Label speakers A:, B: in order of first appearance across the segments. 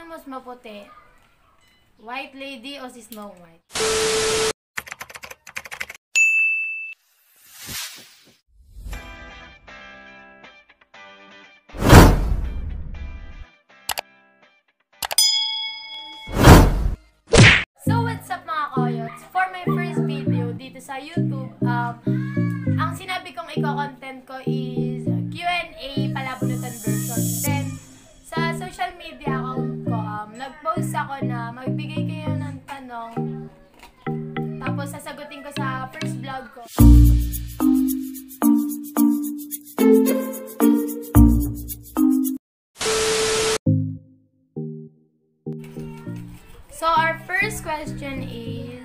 A: mas maputi? White Lady o si Snow White? So what's up mga koyots? For my first video dito sa YouTube, ang sinabi kong i-content ko is Q&A palabunutan version. Then, sa social media account ko, nag-post ako na magbigay kayo ng tanong, tapos sasagutin ko sa first vlog ko. So our first question is,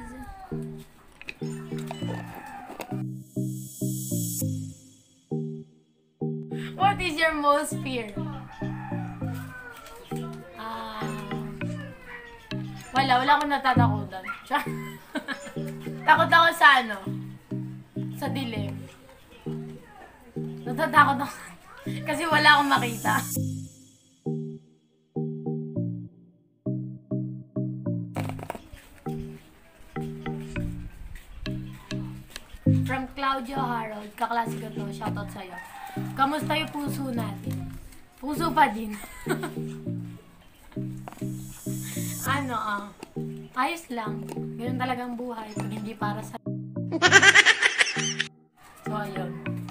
A: what is your most fear? Wala akong natatakutan. Takot ako sa ano? Sa dilim. Natatakot ako. Kasi wala akong makita. From Claudio Harold, kaklase ko to, shoutout sa'yo. Kamusta yung puso natin? Puso pa din. Ayos lang. Ganun talagang buhay pag hindi para sa... So, ayun.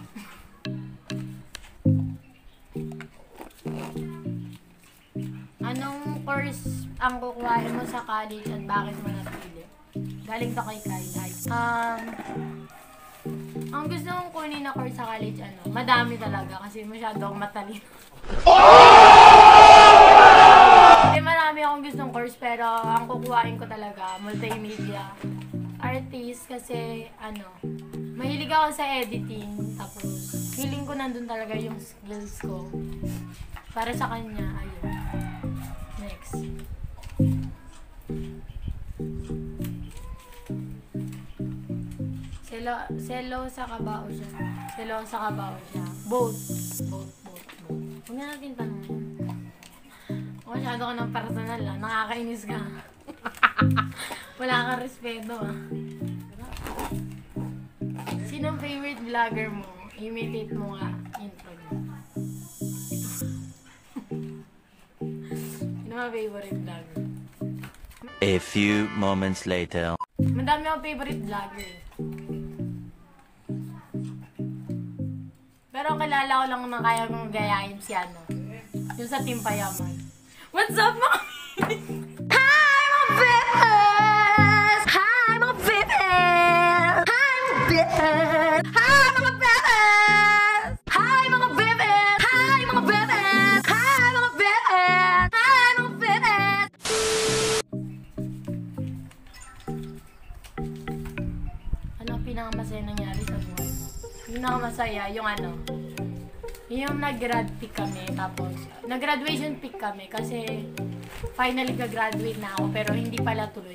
A: Anong course ang kukuhain mo sa college at bakit mo napili? Galing to kay Kyle. Ang gusto kong kunin na course sa college, madami talaga kasi masyado akong matalino. Hindi, marami akong gustong course pero ang kukuhain ko talaga, multimedia artist kasi mahilig ako sa editing, tapos feeling ko nandun talaga yung skills ko. Para sa kanya, ayun. Next. Selo sa kabao siya. Selo sa kabao siya. Both. Huwag na natin tanong. Masyado ka ng personal nakakainis ka. Wala kang respeto Sinong favorite vlogger mo? Imitate mo nga intro mo. Sino mga favorite vlogger?
B: A few moments later.
A: Madami akong favorite vlogger. Pero kilala ko lang na kaya kong gayahin si yung sa Team Payaman. What's up, mga Hi, mga bebes! Hi, mga bebes! Hi, mga bebes! Hi, mga bebes! Hi, mga bebes! Hi, mga bebes! Hi, mga bebes! Hi, mga bebes! Ano ang pinakamasaya nangyari sa buhay mo? Pinakamasaya, yung nag-grad pick kami, tapos nag-graduation pick kami kasi finally ka-graduate na ako pero hindi pala tuloy.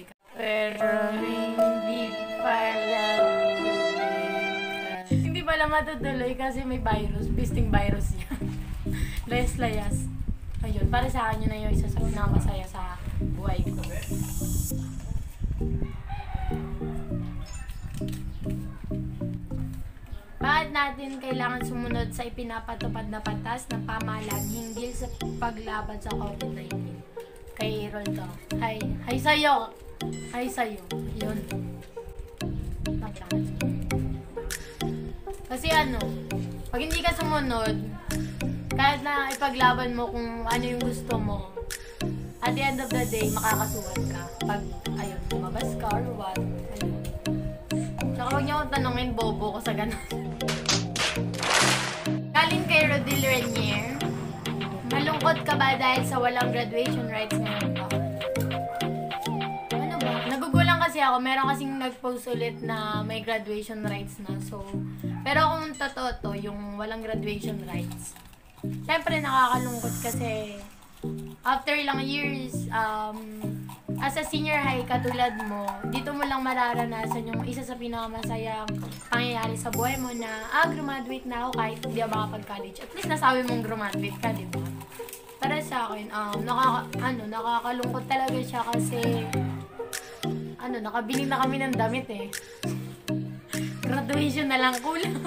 A: Hindi pala matutuloy kasi may virus, pisting virus yan. Layas. Ayun, para sa akin yun na yung isa sa pinakamasaya sa buhay ko. Bakit natin kailangan sumunod sa ipinapatupad na batas ng pamahalaan hinggil sa paglaban sa COVID-19? Kay Errol to. Hi sa'yo! Hi sa'yo. Yun. Kasi pag hindi ka sumunod, kahit na ipaglaban mo kung ano yung gusto mo, at the end of the day, makakasuhan ka. Pag, lumabas ka or what. Ayun. Tsaka huwag niyo akong tanongin, bobo ko sa ganun. Galing kay Rodil Renier, malungkot ka ba dahil sa walang graduation rights ngayon ba? Ano ba? Nagugulang kasi ako. Meron kasing nag-post ulit na may graduation rights na. So, pero kung totoo to, yung walang graduation rights, syempre nakakalungkot kasi after ilang years, as a senior high katulad mo, dito mo lang mararanasan yung isa sa pinakamasayang pangyayari sa buhay mo na, graduate na ako kahit hindi ako makapag-college. At least nasabi mong graduate ka, di ba? Para sa akin, nakakalungkot talaga siya kasi nakabili na kami ng damit eh. Graduation na lang kulang.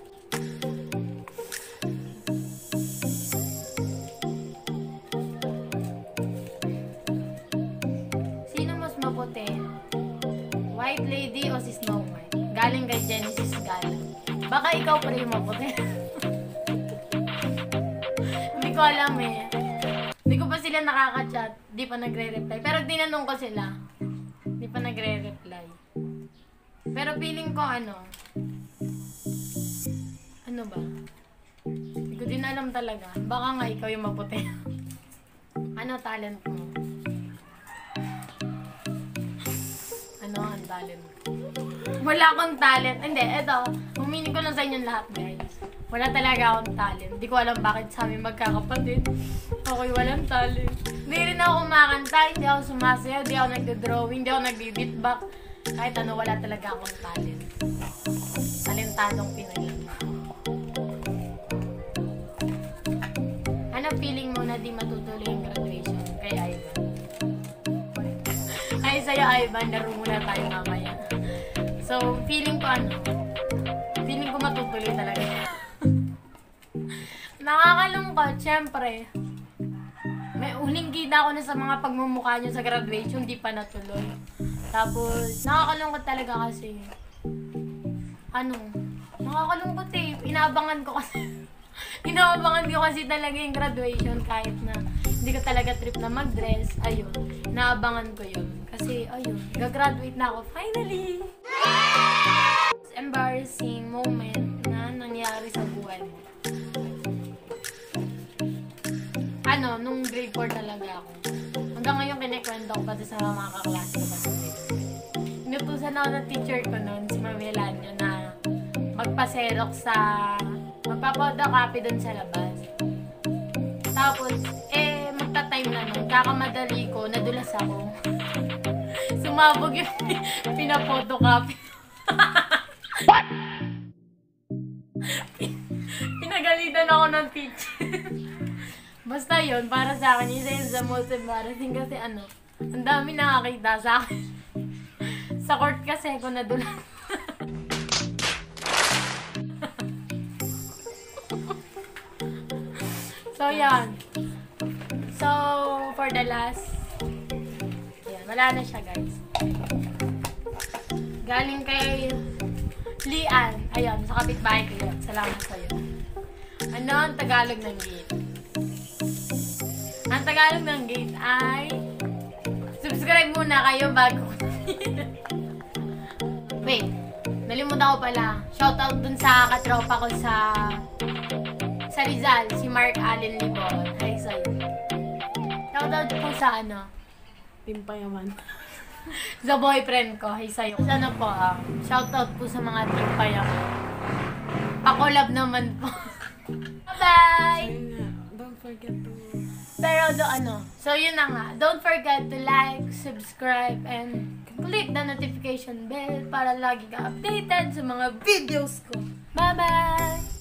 A: Sino mas maputi? White Lady o si Snow White? Galing kay Genesis Gala. Baka ikaw pa rin maputi. Hindi ko alam eh. Hindi ko pa sila nakaka-chat. Di pa nagre-reply. Pero tinanong ko sila. Di pa nagre-reply. Pero feeling ko ano ba? Hindi ko din alam talaga. Baka nga ikaw yung maputi. Ano talent mo? Ano ang talent mo? Wala akong talent. Hindi, eto. Huminin ko lang sa inyo lahat, guys. Wala talaga akong talent. Hindi ko alam bakit sa amin magkakapatid. Okay, walang talent. Hindi rin ako kumakanta, hindi ako sumasayaw, hindi ako nagdo-drawing, hindi ako nagbi-beatbox. Kahit ano, wala talaga akong talent. Talentadong Pinoy. Ano feeling mo na di matutuloy yung graduation kay Ivan? Ay, sa'yo Ivan, laro muna tayo mamaya. So, feeling ko matutuloy talaga. Nakakalungkot, syempre. May uling kita ako na sa mga pagmumukha nyo sa graduation, di pa natuloy. Tapos, nakakalungkot talaga kasi. Nakakalungkot eh. Inaabangan ko kasi talaga yung graduation kahit na hindi ko talaga trip na mag-dress. Ayun, inaabangan ko yun. Kasi, ayun, gagraduate na ako. Finally! Embarrassing moment na nangyari sa buhay mo. Nung grade 4 talaga ako. Hanggang ngayon kinikwento ko pati sa mga kaklase ko pa sa grade 4. Inutusan ako ng teacher ko noon, si Ma'am Elanio, na magpapodocopy dun sa labas. Tapos, magta-time na nun, kakamadali ko, nadulas ako. Sumabog yung pinapodocopy.
C: What?
A: Pinagalitan ako ng teacher. Basta yun, para sa akin, isa yun sa most embarrassing kasi ang dami nakakita sa akin. Sa court kasi ako nadulas. So, yan. So, for the last, yan, wala na siya, guys. Galing kay Lian. Ayan, sa kapitbahay ko yun. Salamat sa'yo. Ano ang Tagalog ng gate? Ang Tagalog ng gate ay subscribe muna kayo bago. Wait, nalimutan ko pala. Shoutout dun sa katropa ko sa Rizal, si Mark Allen Libon. Hi sa'yo. Shoutout po sa
C: Timpayaman.
A: sa boyfriend ko. Hi sa'yo. Sana po, shoutout po sa mga Timpayaman. Pa-collab naman po. Bye!
C: Don't forget to...
A: Pero so yun na nga. Don't forget to like, subscribe, and click the notification bell para lagi ka updated sa mga videos ko. Bye-bye!